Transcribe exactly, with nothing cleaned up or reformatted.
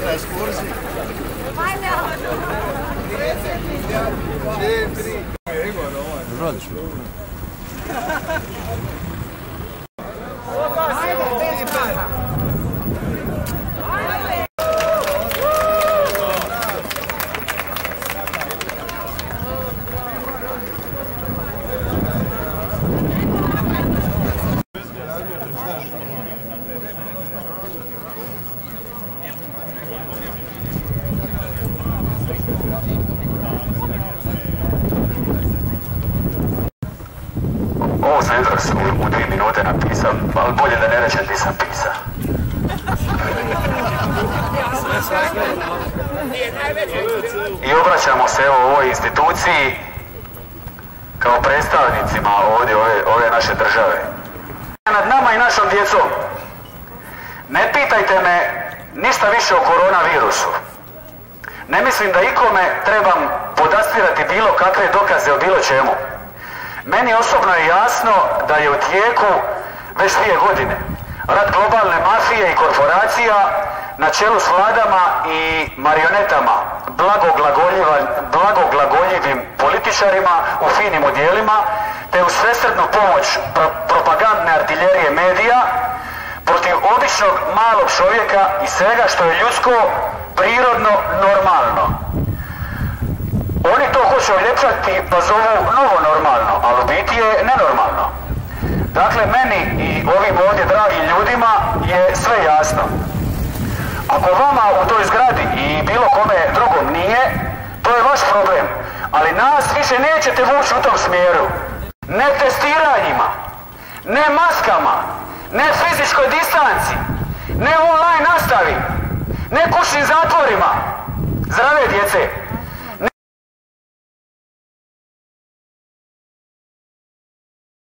na ekskurziji. Radiš mi? Ovo sam jutros u, u dvije minute napisao, ali bolje da ne rečem di sam pisao. I obraćamo se evo ovoj instituciji kao predstavnicima ovdje ove, ove naše države. Nad nama i našom djecom. Ne pitajte me ništa više o koronavirusu. Ne mislim da ikome trebam podastirati bilo kakve dokaze o bilo čemu. Meni osobno je jasno da je u tijeku već dvije godine rat globalne mafije i korporacija na čelu s vladama i marionetama, blagoglagoljivim političarima u finim odjelima, te uz svesrdnu pomoć pro propagandne artiljerije medija protiv običnog malog čovjeka i svega što je ljudsko, prirodno, normalno. Oni to hoće uljepšati pa zovu novo normalno, ali u biti je nenormalno. Dakle, meni i ovim ovdje dragim ljudima je sve jasno. Ako vama u toj zgradi i bilo kome drugom nije, to je vaš problem. Ali nas više nećete vući u tom smjeru. Ne testiranjima, ne maskama, ne fizičkoj distanci, ne online nastavi, ne kućnim zatvorima. Zdrave djece!